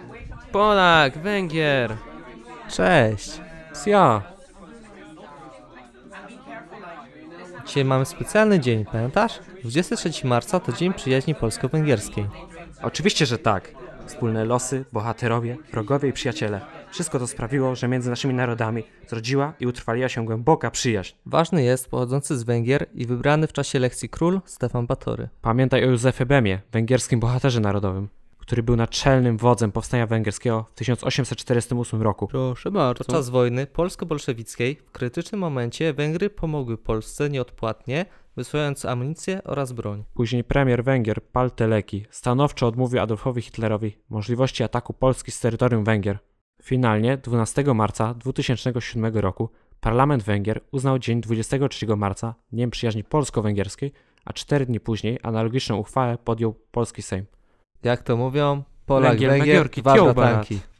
Polak, Węgier. Cześć. Ja. Dzisiaj mamy specjalny dzień, pamiętasz? 23 marca to Dzień Przyjaźni Polsko-Węgierskiej. Oczywiście, że tak. Wspólne losy, bohaterowie, wrogowie i przyjaciele. Wszystko to sprawiło, że między naszymi narodami zrodziła i utrwaliła się głęboka przyjaźń. Ważny jest pochodzący z Węgier i wybrany w czasie lekcji król Stefan Batory. Pamiętaj o Józefie Bemie, węgierskim bohaterze narodowym, który był naczelnym wodzem powstania węgierskiego w 1848 roku. Proszę bardzo. Podczas wojny polsko-bolszewickiej w krytycznym momencie Węgry pomogły Polsce nieodpłatnie, wysyłając amunicję oraz broń. Później premier Węgier Pál Teleki stanowczo odmówił Adolfowi Hitlerowi możliwości ataku Polski z terytorium Węgier. Finalnie 12 marca 2007 roku parlament Węgier uznał dzień 23 marca Dniem Przyjaźni Polsko-Węgierskiej, a 4 dni później analogiczną uchwałę podjął polski Sejm. Jak to mówią, Polak, Węgiel, Węgier, Węgiorki, dwa kiełbasa. bratanki.